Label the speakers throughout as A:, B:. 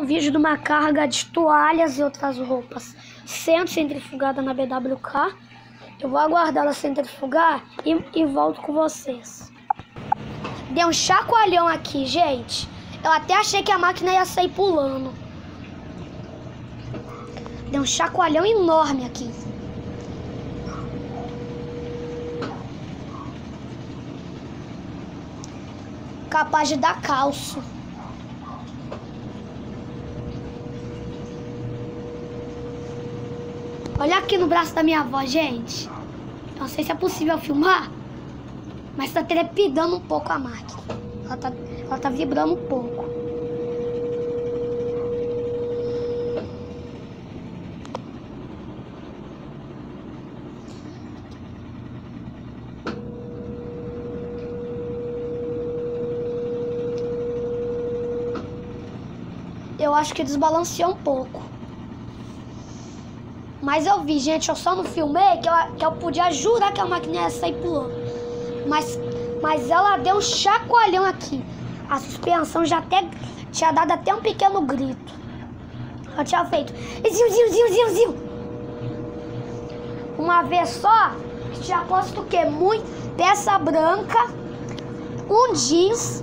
A: vídeo de uma carga de toalhas e outras roupas sendo centrifugada na BWK. Eu vou aguardar ela centrifugar e volto com vocês. Deu um chacoalhão aqui, gente. Eu até achei que a máquina ia sair pulando. Deu um chacoalhão enorme aqui. Capaz de dar calço. Olha aqui no braço da minha avó, gente. Não sei se é possível filmar, mas tá trepidando um pouco a máquina. Ela tá vibrando um pouco. Eu acho que desbalanceou um pouco. Mas eu vi, gente, eu só não filmei que eu podia jurar que a máquina ia sair pulando. Mas ela deu um chacoalhão aqui. A suspensão já tinha dado até um pequeno grito. Ela tinha feito ziu. Uma vez só, tinha posto o quê? Peça branca, um jeans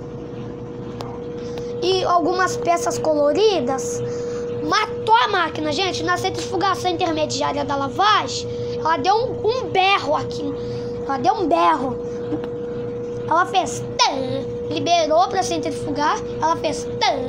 A: e algumas peças coloridas. Matou a máquina, gente. Na centrifugação intermediária da lavagem, ela deu um berro aqui. Ela deu um berro. Ela fez liberou pra centrifugar. Ela fez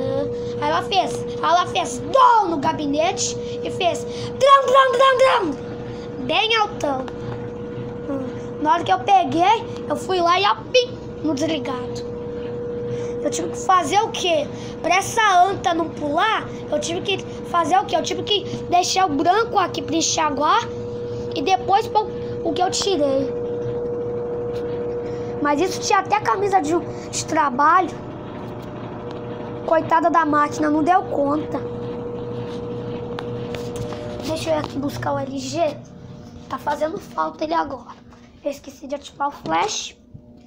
A: ela fez dom no gabinete e fez drum, bem altão. Na hora que eu peguei, eu fui lá e pim no desligado. Eu tive que fazer o quê? Pra essa anta não pular, eu tive que fazer o quê? Eu tive que deixar o branco aqui pra enxaguar e depois pôr o que eu tirei. Mas isso tinha até camisa de trabalho. Coitada da máquina, não deu conta. Deixa eu ir aqui buscar o LG. Tá fazendo falta ele agora. Eu esqueci de ativar o flash.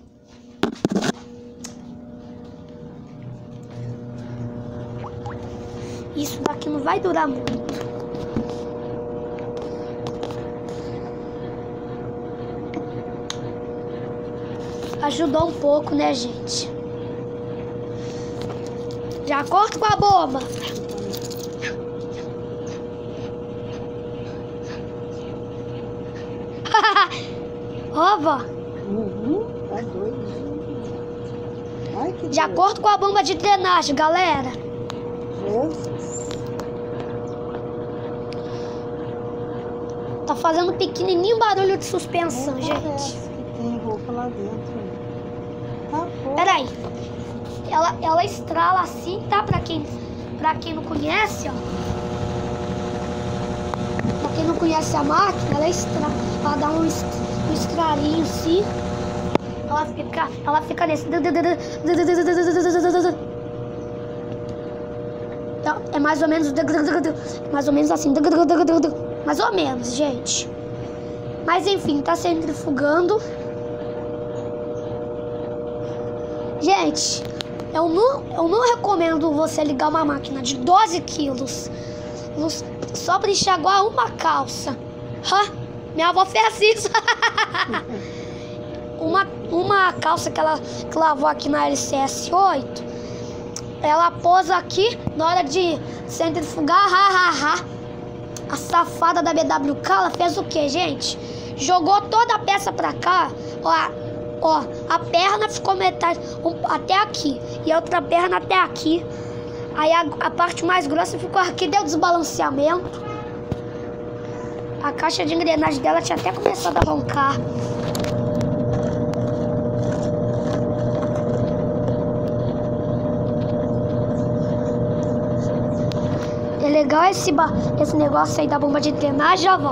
A: Isso daqui não vai durar muito. Ajudou um pouco, né, gente? De acordo com a bomba. Ó, vó.
B: Tá doido. Ai, que
A: de acordo com a bomba de drenagem, galera.
B: Jesus.
A: Tá fazendo pequenininho barulho de suspensão,
B: Nem
A: gente.
B: parece que tem roupa lá dentro. Tá bom.
A: Peraí. Ela estrala assim, tá? Pra quem não conhece, ó. Pra quem não conhece a máquina, ela estrala. Ela dá um estralinho assim. Ela fica nesse. É mais ou menos. Mais ou menos assim. Mais ou menos, gente. Mas enfim, tá centrifugando. Gente, eu não recomendo você ligar uma máquina de 12 quilos só pra enxaguar uma calça. Minha avó fez isso. Uma calça que ela lavou aqui na LCS 8, ela pôs aqui na hora de centrifugar. A safada da BWK, ela fez o que, gente? Jogou toda a peça pra cá. Ó, a perna ficou metade até aqui e a outra perna até aqui. Aí a parte mais grossa ficou aqui, deu desbalanceamento. A caixa de engrenagem dela tinha até começado a roncar. É legal esse negócio aí da bomba de drenagem, ó, vó.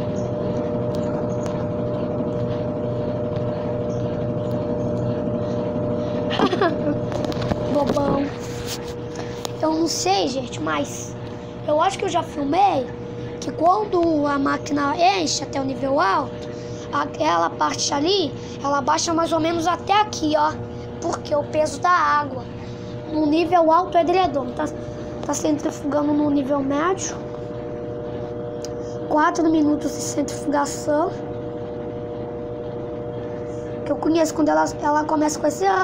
A: Bobão. Eu não sei, gente, mas eu acho que eu já filmei que quando a máquina enche até o nível alto, aquela parte ali, ela baixa mais ou menos até aqui, ó. Porque o peso da água no nível alto é edredom, Tá centrifugando no nível médio. 4 minutos de centrifugação. Que eu conheço quando ela começa com esse...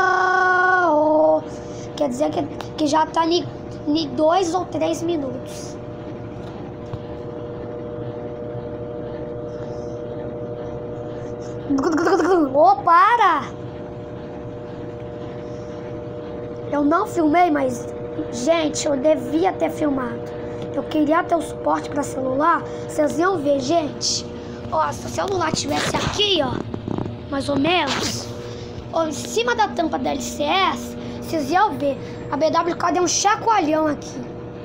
A: Quer dizer que já tá em 2 ou 3 minutos. Ô, para! Eu não filmei, mas... Gente, eu devia ter filmado. Eu queria ter o suporte para celular. Vocês iam ver, gente. Ó, se o celular tivesse aqui, ó, mais ou menos, ó, em cima da tampa da LCS, vocês iam ver. A BWK deu um chacoalhão aqui.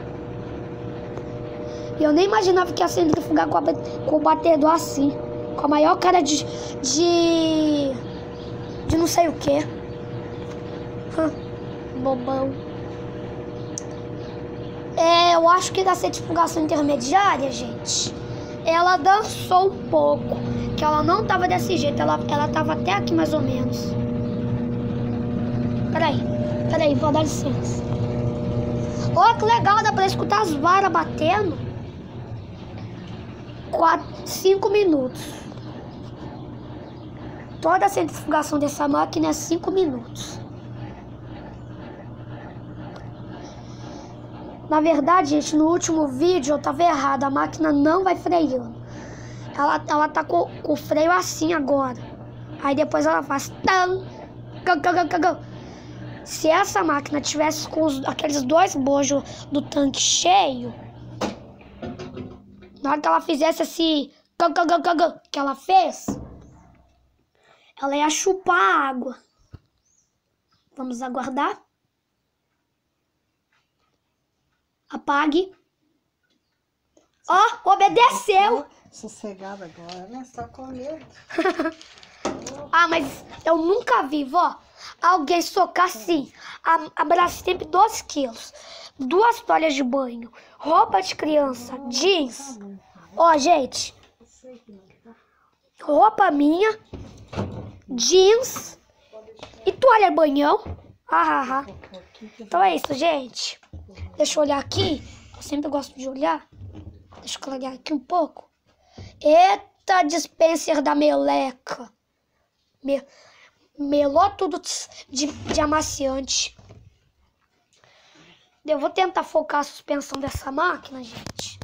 A: E eu nem imaginava que ia centrifugar com o batedor assim. Com a maior cara de não sei o que. Bobão. Eu acho que da centrifugação intermediária, gente, ela dançou um pouco. Que ela não tava desse jeito, ela tava até aqui mais ou menos. Peraí, vou dar licença. Ó, que legal, dá pra escutar as varas batendo. 5 minutos. Toda a centrifugação dessa máquina é 5 minutos. Na verdade, gente, no último vídeo eu tava errado. A máquina não vai freando. Ela tá com o freio assim agora. Aí depois ela faz... Se essa máquina tivesse com aqueles 2 bojos do tanque cheio, na hora que ela fizesse esse... que ela fez, ela ia chupar a água. Vamos aguardar. Apague. Ó, obedeceu.
B: Sossegada agora, né? Só com medo.
A: Ah, mas eu nunca vi, vó, alguém socar assim. A Brastemp 12 quilos. 2 toalhas de banho. Roupa de criança. Jeans. Ó, gente. Roupa minha. Jeans. E toalha de banhão. Então é isso, gente. Deixa eu olhar aqui. Eu sempre gosto de olhar. Deixa eu olhar aqui um pouco. Eita, dispenser da meleca. Melou tudo de amaciante. Eu vou tentar focar a suspensão dessa máquina, gente.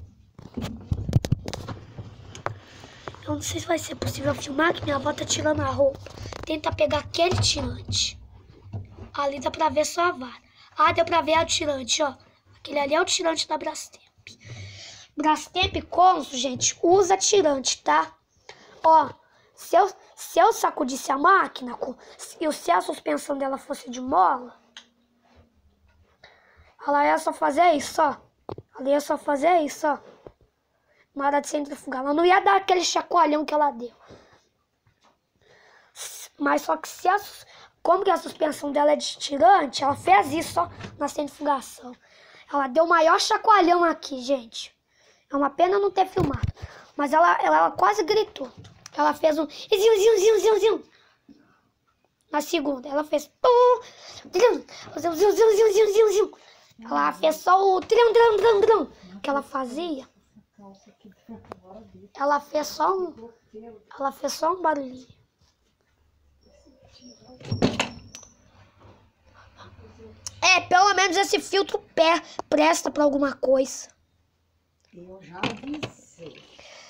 A: Eu não sei se vai ser possível filmar, que minha avó tá tirando a roupa. Tenta pegar aquele tirante. Ali dá pra ver só a vara. Ah, deu pra ver o tirante, ó. Aquele ali é o tirante da Brastemp. Brastemp Consul, gente, usa tirante, tá? Ó, se eu sacudisse a máquina e se a suspensão dela fosse de mola, ela ia só fazer isso, ó. Ela ia só fazer isso, ó. Na hora de centrifugar. Ela não ia dar aquele chacoalhão que ela deu. Mas só que como que a suspensão dela é de tirante, ela fez isso, ó, na centrifugação. Ela deu o maior chacoalhão aqui, gente. É uma pena não ter filmado. Mas ela quase gritou. Ela fez um... Na segunda, ela fez... Ela fez só o... que ela fazia. Ela fez só um barulhinho. Pelo menos esse filtro presta pra alguma coisa.
B: Eu já avisei.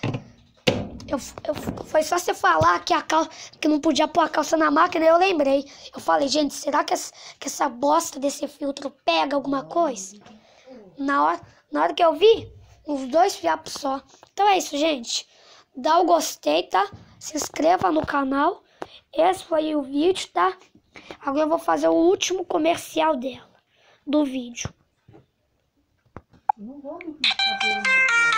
A: Foi só você falar que não podia pôr a calça na máquina, eu lembrei. Eu falei, gente, será que essa bosta desse filtro pega alguma coisa? Na hora que eu vi, uns 2 fiapos só. Então é isso, gente. Dá o gostei, tá? Se inscreva no canal. Esse foi o vídeo, tá? Agora eu vou fazer o último comercial do vídeo.
B: Não vou me